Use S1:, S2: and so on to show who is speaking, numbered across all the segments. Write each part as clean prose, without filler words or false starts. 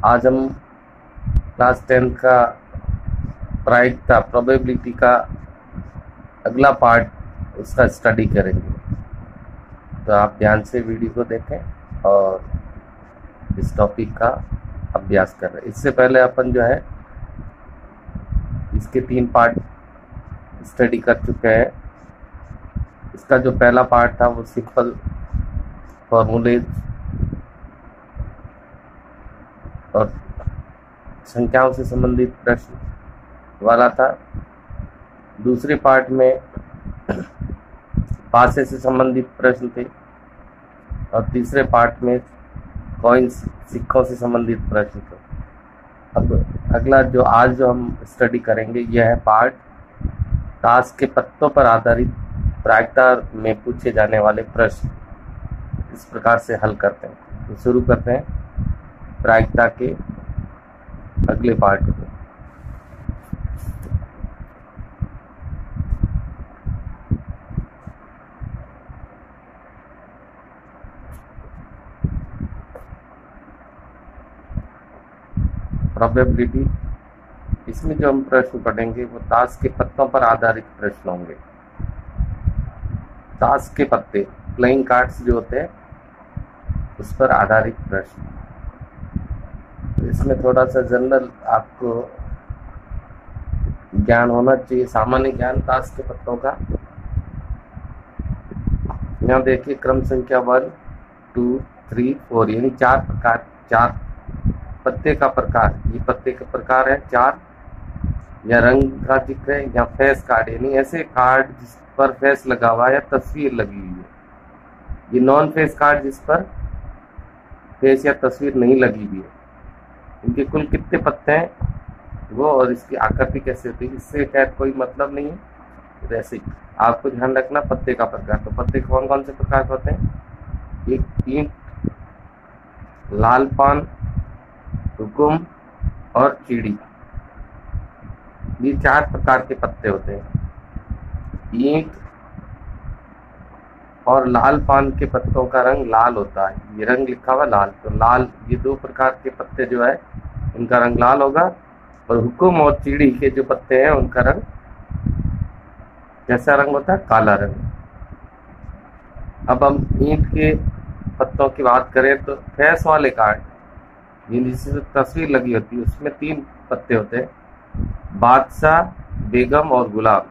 S1: आज हम क्लास 10 का प्रायिकता प्रोबेबिलिटी का अगला पार्ट उसका स्टडी करेंगे। तो आप ध्यान से वीडियो को देखें और इस टॉपिक का अभ्यास करें। इससे पहले अपन जो है इसके 3 पार्ट स्टडी कर चुके हैं। इसका जो पहला पार्ट था वो सिंपल फॉर्मूलेज और संख्याओं से संबंधित प्रश्न वाला था। दूसरे पार्ट में पासे से संबंधित प्रश्न थे और तीसरे पार्ट में कॉइन्स सिक्कों से संबंधित प्रश्न थे। अब अगला जो आज जो हम स्टडी करेंगे यह है पार्ट ताश के पत्तों पर आधारित प्रायिकता में पूछे जाने वाले प्रश्न इस प्रकार से हल करते हैं। तो शुरू करते हैं प्रायिकता के अगले पार्ट को। प्रोबेबिलिटी, इसमें जो हम प्रश्न पढ़ेंगे वो ताश के पत्तों पर आधारित प्रश्न होंगे। ताश के पत्ते प्लेइंग कार्ड्स जो होते हैं उस पर आधारित प्रश्न। तो इसमें थोड़ा सा जनरल आपको ज्ञान होना चाहिए, सामान्य ज्ञान ताश के पत्तों का। यहाँ देखिए क्रम संख्या 1, 2, 3, 4 यानी 4 प्रकार, 4 पत्ते का प्रकार। ये पत्ते का प्रकार है 4, या रंग का जिक्र है, या फेस कार्ड यानी ऐसे कार्ड जिस पर फेस लगा हुआ है या तस्वीर लगी हुई है। ये नॉन फेस कार्ड जिस पर फेस या तस्वीर नहीं लगी हुई है। इनके कुल कितने पत्ते हैं वो और इसकी आकृति कैसे होती है इससे खैर कोई मतलब नहीं है। वैसे ही आपको ध्यान रखना पत्ते का प्रकार। तो पत्ते कौन कौन से प्रकार होते हैं? एक ईंट, लाल पान, हुकुम और चिड़ी। ये 4 प्रकार के पत्ते होते हैं। ईंट और लाल पान के पत्तों का रंग लाल होता है। ये रंग लिखा हुआ लाल, तो लाल ये 2 प्रकार के पत्ते जो है उनका रंग लाल होगा। और हुकुम और चिड़ी के जो पत्ते हैं उनका रंग कैसा रंग होता है? काला रंग। अब हम ईंट के पत्तों की बात करें तो फेस वाले कार्ड जिसमें तस्वीर लगी होती है उसमें 3 पत्ते होते हैं, बादशाह, बेगम और गुलाम।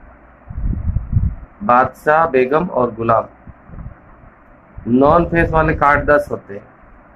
S1: बादशाह, बेगम और गुलाम। नॉन फेस वाले कार्ड 10 होते हैं,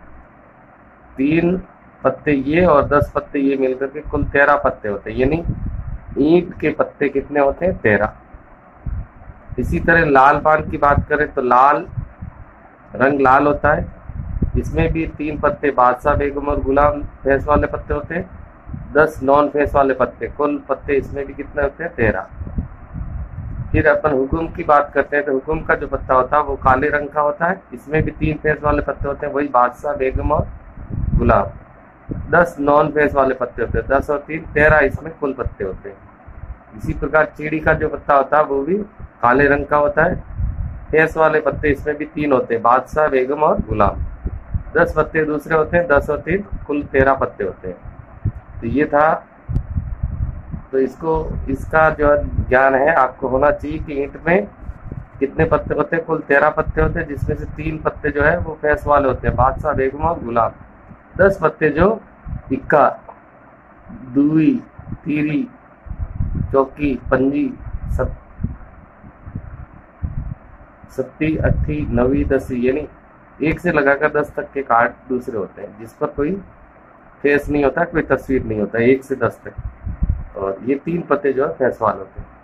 S1: 3 पत्ते ये और 10 पत्ते ये मिलकर के कुल 13 पत्ते होते हैं। यानी ईंट के पत्ते कितने होते हैं? 13। इसी तरह लाल पान की बात करें तो लाल रंग लाल होता है, इसमें भी 3 पत्ते बादशाह, बेगम और गुलाम फेस वाले पत्ते होते हैं, 10 नॉन फेस वाले पत्ते। कुल पत्ते इसमें भी कितने होते हैं? 13। फिर अपन हुकुम की बात करते हैं तो हुकुम का जो पत्ता होता है वो काले रंग का होता है, इसमें भी 3 फेस वाले पत्ते होते हैं, वही बादशाह, बेगम और गुलाब। 10 नॉन फेस वाले पत्ते होते हैं, 10 और 3 13 इसमें कुल पत्ते होते हैं। इसी प्रकार चिड़ी का जो पत्ता होता है वो भी काले रंग का होता है, फेस वाले पत्ते इसमें भी 3 होते हैं, बादशाह, बेगम और गुलाम। 10 पत्ते दूसरे होते हैं, 10 और 3 कुल 13 पत्ते होते हैं। तो ये था। तो इसका जो ज्ञान है आपको होना चाहिए कि ईंट में कितने पत्ते होते हैं? कुल 13 पत्ते होते हैं, जिसमें से 3 पत्ते जो है वो फेस वाले होते हैं, बादशाह, बेगम और गुलाम। 10 पत्ते जो इक्का, दूई, तीरी, चौकी, पंजी, सत्ती, अट्ठी, नवी, दसी यानी 1 से लगाकर 10 तक के कार्ड दूसरे होते हैं जिस पर कोई फेस नहीं होता, कोई तस्वीर नहीं होता, 1 से 10 तक। और ये 3 पत्ते जो है फेस वाले होते हैं।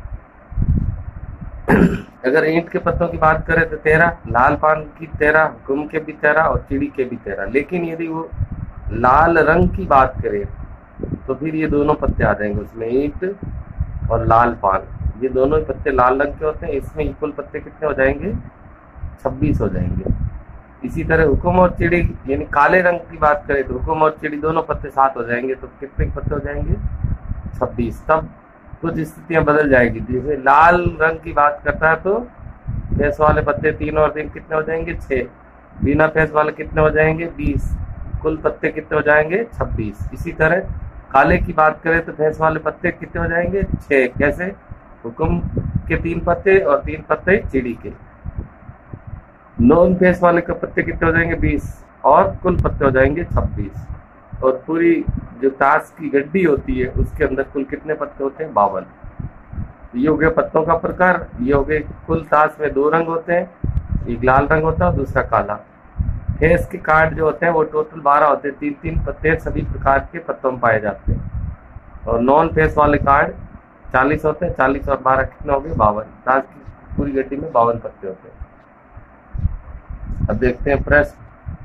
S1: अगर ईंट के पत्तों की बात करें तो 13, लाल पान की 13, हुकुम के भी 13 और चिड़ी के भी 13। लेकिन यदि वो लाल रंग की बात करें तो फिर ये दोनों पत्ते आ जाएंगे उसमें, ईंट और लाल पान, ये दोनों ही पत्ते लाल रंग के होते हैं। इसमें कुल पत्ते कितने हो जाएंगे? 26 हो जाएंगे। इसी तरह हुकुम और चिड़ी यानी काले रंग की बात करें तो हुकुम और चिड़ी दोनों पत्ते 7 हो जाएंगे, तो कितने पत्ते हो जाएंगे? 26। तब कुछ स्थितियां बदल जाएगी। जैसे लाल रंग की बात करता है तो फेस वाले पत्ते 3 और 3 कितने हो जाएंगे? 6। बिना फेस वाले कितने हो जाएंगे? 20। कुल पत्ते कितने हो जाएंगे 26। इसी तरह काले की बात करें तो भैंस वाले पत्ते कितने हो जाएंगे 6। कैसे? हुक्म के 3 पत्ते और 3 पत्ते चिड़ी के। नॉन फेस वाले के पत्ते कितने हो जाएंगे 20 और कुल पत्ते हो जाएंगे 26। और पूरी जो ताश की गड्डी होती है उसके अंदर कुल कितने पत्ते होते हैं 52। ये हो गया पत्तों का प्रकार। ये हो गए कुल ताश में 2 रंग होते हैं, एक लाल रंग होता है और दूसरा काला। फेस के कार्ड जो होते हैं वो टोटल 12 होते हैं, 3-3 पत्ते सभी प्रकार के पत्तों में पाए जाते हैं। और नॉन फेस वाले कार्ड 40 होते हैं, 40 और 12 कितने हो गए 52। ताश की पूरी गड्डी में 52 पत्ते होते हैं। अब देखते हैं प्रश्न।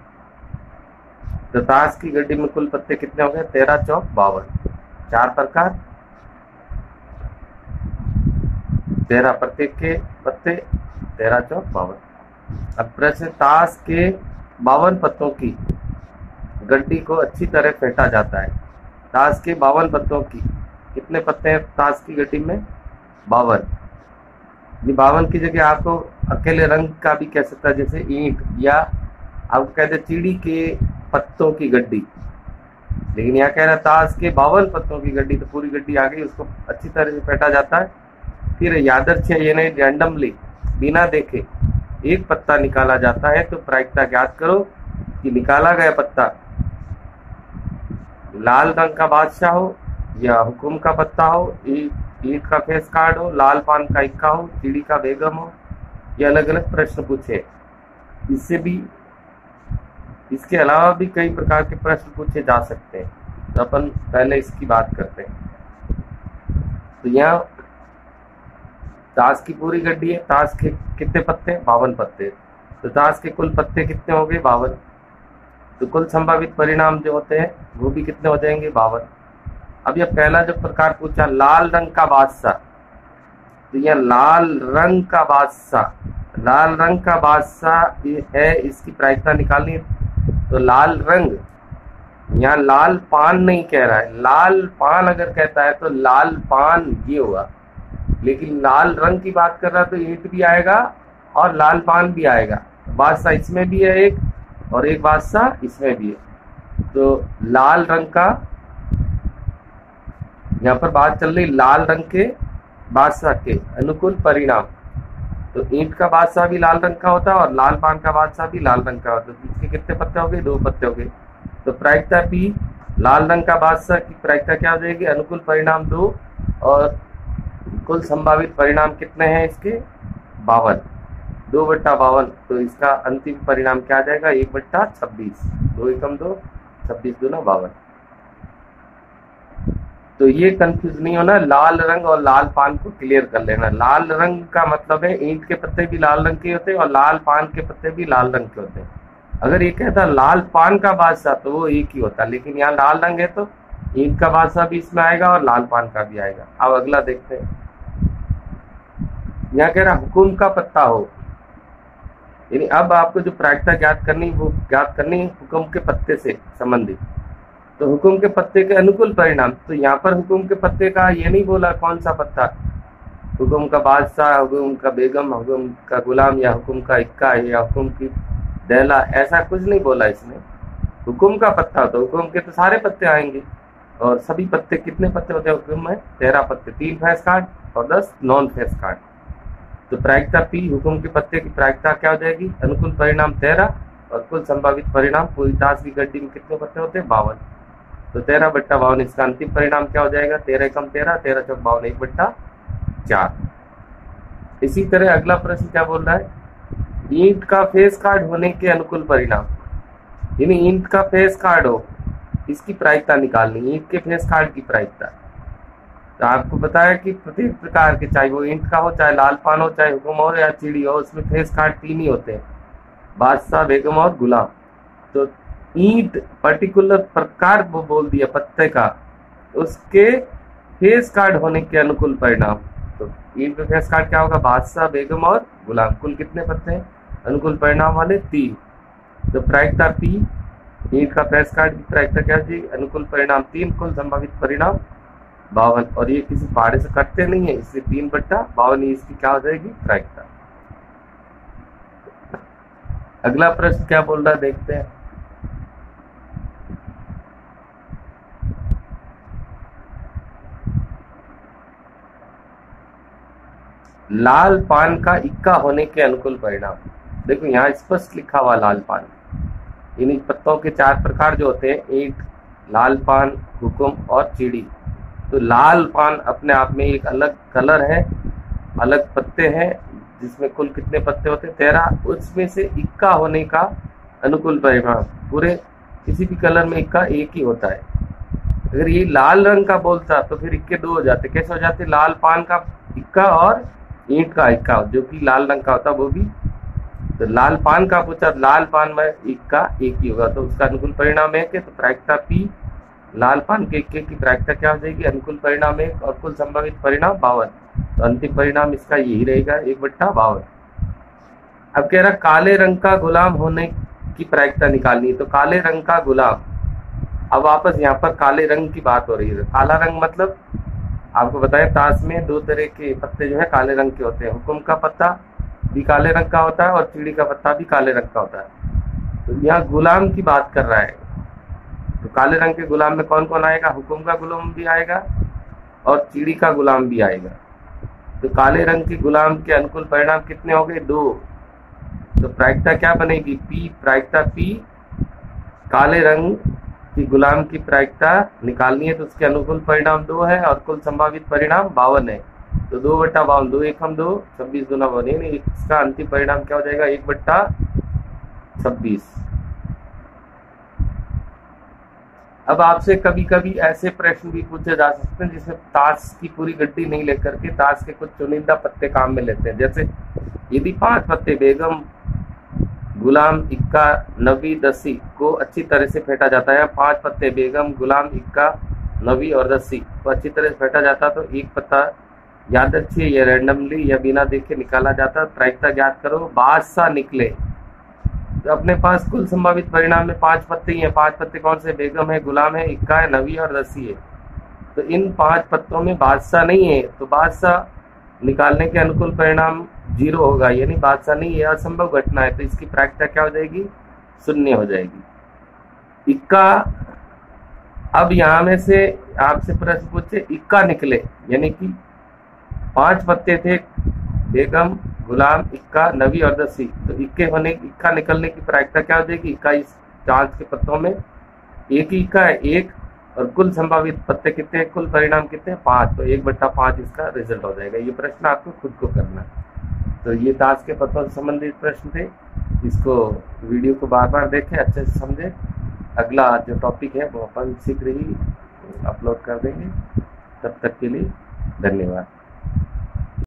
S1: तो ताश की गड्डी में कुल पत्ते कितने हो गए 13 चौक 52। 4 प्रकार, 13 प्रत्येक के पत्ते, 13 चौक 52। अब प्रश्न, ताश के 52 पत्तों की गड्डी को अच्छी तरह फेंटा जाता है। ताश के 52 पत्तों की कितने पत्ते हैं ताश की गड्डी में 52। ये 52 की जगह आपको अकेले रंग का भी कह सकता है, जैसे ईंट, या आप कहते चिड़ी के पत्तों की गड्डी। लेकिन यहाँ कह रहा है ताश के 52 पत्तों की गड्डी, तो पूरी गड्डी आ गई, उसको अच्छी तरह से फेंटा जाता है। फिर यादृच्छिक यानी रैंडमली बिना देखे एक पत्ता निकाला जाता है। तो प्रायिकता ज्ञात करो कि निकाला गया पत्ता लाल रंग का बादशाह हो या हुकुम का पत्ता हो, ईंट का फेस कार्ड हो, लाल पान का इक्का हो, चिड़ी का बेगम हो, ये अलग अलग प्रश्न पूछे। इसके अलावा भी कई प्रकार के प्रश्न पूछे जा सकते हैं, तो अपन पहले इसकी बात करते हैं। तो यहाँ ताश की पूरी गड्डी है, ताश के कितने पत्ते 52 पत्ते। तो ताश के कुल पत्ते कितने हो गए 52। तो कुल संभावित परिणाम जो होते हैं वो भी कितने हो जाएंगे 52। अब यह पहला जो प्रकार पूछा लाल रंग का बादशाह, तो यह लाल रंग का बादशाह ये है, इसकी प्रायिकता निकालनी है। तो लाल रंग, यहाँ लाल पान नहीं कह रहा है, लाल पान अगर कहता है तो लाल पान ये हुआ, लेकिन लाल रंग की बात कर रहा है तो ईंट भी आएगा और लाल पान भी आएगा। बादशाह इसमें भी है एक, और एक बादशाह इसमें भी है। तो लाल रंग का यहाँ पर बात चल रही लाल रंग के बादशाह के अनुकूल परिणाम। तो ईंट का बादशाह भी लाल रंग का होता है और लाल पान का बादशाह भी लाल रंग का होता है। इसके कितने पत्ते हो गए 2 पत्ते हो गए। तो प्रायिकता पी लाल रंग का बादशाह की प्रायिकता क्या हो जाएगी अनुकूल परिणाम 2, और कुल संभावित परिणाम कितने हैं इसके 52, 2/52। तो इसका अंतिम परिणाम क्या आ जाएगा 1/26। 2 एकम 2, 26 दूना 52। तो ये कंफ्यूज नहीं होना, लाल रंग और लाल पान को क्लियर कर लेना। लाल रंग का मतलब है ईंट के पत्ते भी लाल रंग के होते हैं और लाल पान के पत्ते भी लाल रंग के होते हैं। अगर ये कहता लाल पान का बादशाह तो वो एक ही होता, लेकिन यहाँ लाल रंग है तो ईंट का बादशाह भी इसमें आएगा और लाल पान का भी आएगा। अब अगला देखते हैं। यहाँ कह रहा हुकुम का पत्ता हो, यानी अब आपको जो प्रायिकता ज्ञात करनी वो ज्ञात करनी है हुकुम के पत्ते से संबंधित। तो हुकुम के पत्ते के अनुकूल परिणाम, तो यहाँ पर हुकुम के पत्ते का ये नहीं बोला कौन सा पत्ता, हुकुम का बादशाह, हुकुम का बेगम, हुकुम का गुलाम, या हुकुम का इक्का, या हुकुम की दहला, ऐसा कुछ नहीं बोला इसमें। हुकुम का पत्ता तो हुकुम के तो सारे पत्ते आएंगे, और सभी पत्ते कितने पत्ते होते हैं हुकुम में 13 पत्ते, 3 फेस कार्ड और 10 नॉन फेस कार्ड। तो प्रायिकता पी हुकुम के पत्ते की प्रायिकता क्या हो जाएगी अनुकूल परिणाम 13, और कुल संभावित परिणाम पूरी ताश की गड्डी में कितने पत्ते होते हैं 52। तो 13/52 इसका अंतिम परिणाम क्या हो जाएगा 13 एकम 13, 13 चौक 52, 1/4। इसी तरह अगला प्रश्न क्या बोल रहा है, ईंट का फेस कार्ड होने के अनुकूल परिणाम, यानी ईंट का फेस कार्ड हो इसकी प्रायिकता निकालनी, ईंट के फेस कार्ड की प्रायिकता। तो आपको बताया कि प्रत्येक प्रकार के, चाहे वो ईंट का हो, चाहे लाल पान हो, चाहे हुकुम हो या चिड़ी हो, उसमें फेस कार्ड 3 ही होते हैं, बादशाह, बेगम और गुलाम। तो ईंट पर्टिकुलर प्रकार वो बोल दिया पत्ते का, उसके फेस कार्ड होने के अनुकूल परिणाम। तो ईंट पे फेस कार्ड क्या होगा बादशाह, बेगम और गुलाम। कुल कितने पत्ते हैं अनुकूल परिणाम वाले 3। तो प्रायिकता पी ईंट का फेस कार्ड की प्रायिकता क्या होगी अनुकूल परिणाम 3, कुल संभावित परिणाम 52। और ये किसी पहाड़े से कटते नहीं है, इसलिए 3/52 इसकी क्या हो जाएगी प्रायिकता। अगला प्रश्न क्या बोल रहा है देखते हैं। लाल पान का इक्का होने के अनुकूल परिणाम। देखो यहाँ स्पष्ट लिखा हुआ लाल पान। इन पत्तों के 4 प्रकार जो होते हैं, ईंट, लाल पान, हुकुम और चीड़ी। तो लाल पान अपने आप में एक अलग कलर है, अलग पत्ते हैं, जिसमें कुल कितने पत्ते होते हैं? 13। उसमें से इक्का होने का अनुकूल परिणाम, पूरे किसी भी कलर में इक्का एक ही होता है। अगर ये लाल रंग का बोलता तो फिर इक्के 2 हो जाते। कैसे हो जाते? लाल पान का इक्का और ईंट का इक्का, जो कि लाल रंग का होता वो भी। तो लाल पान का पूछा, लाल पान में इक्का एक ही होगा, तो उसका अनुकूल परिणाम है कि तो प्रायिकता पी, लाल पान के इक्के की प्रायिकता क्या हो जाएगी? अनुकूल परिणाम 1 और कुल संभावित परिणाम 52। तो अंतिम परिणाम इसका यही रहेगा, 1/52। अब कह रहा काले रंग का गुलाम होने की प्रायिकता निकालनी है। तो काले रंग का गुलाम, अब वापस यहाँ पर काले रंग की बात हो रही है। काला रंग मतलब आपको बताया, ताश में 2 तरह के पत्ते जो है काले रंग के होते हैं। हुकुम का पत्ता भी काले रंग का होता है और चीड़ी का पत्ता भी काले रंग का होता है। तो यहाँ गुलाम की बात कर रहा है। तो काले रंग के गुलाम में कौन कौन आएगा? हुकुम का गुलाम भी आएगा और चीड़ी का गुलाम भी आएगा। तो काले रंग के गुलाम के अनुकूल परिणाम कितने हो गए? 2। तो प्रायिकता क्या बनेगी? पी, प्रायिकता पी, काले रंग की गुलाम की प्रायिकता निकालनी है, तो उसके अनुकूल परिणाम 2 है और कुल संभावित परिणाम 52 है। तो 2/52, 2 एकम 2, 26 गुना 52, इसका अंतिम परिणाम क्या हो जाएगा? 1/26। अब आपसे कभी कभी ऐसे प्रश्न भी पूछे जा सकते हैं जिसमें ताश की पूरी गड्डी नहीं लेकर के ताश के कुछ चुनिंदा पत्ते काम में लेते हैं। जैसे यदि 5 पत्ते बेगम, गुलाम, इक्का, नवी, दसी को अच्छी तरह से फेंटा जाता है। 5 पत्ते बेगम, गुलाम, इक्का, नवी और दसी को अच्छी तरह से फेंटा जाता तो एक पत्ता यादृच्छिक या रैंडमली या बिना देखे निकाला जाता। प्रायिकता ज्ञात करो, बादशाह निकले। तो अपने पास कुल संभावित परिणाम में 5 पत्ते ही हैं। 5 पत्ते कौन से? बेगम है, गुलाम है, इक्का है, नवी और दसी है। तो इन 5 पत्तों में बादशाह नहीं है, तो बादशाह निकालने के अनुकूल परिणाम 0 होगा, यानी बादशाह नहीं है, असंभव घटना है। तो इसकी प्रायिकता क्या हो जाएगी? 0 हो जाएगी। इक्का, अब यहां में से आपसे प्रश्न पूछे, इक्का निकले, यानी कि 5 पत्ते थे, बेगम, गुलाम, इक्का, नवी और दसी। तो इक्का निकलने की प्रायिकता क्या हो जाएगी? इक्का इस 5 के पत्तों में एक ही इक्का है, 1, और कुल संभावित पत्ते कितने, कुल परिणाम कितने? 5। तो 1/5 इसका रिजल्ट हो जाएगा। ये प्रश्न आपको खुद को करना है। तो ये ताश के पत्तों से संबंधित प्रश्न थे। इसको वीडियो को बार बार देखें, अच्छे से समझें। अगला जो टॉपिक है वो अपन शीघ्र ही अपलोड कर देंगे। तब तक के लिए धन्यवाद।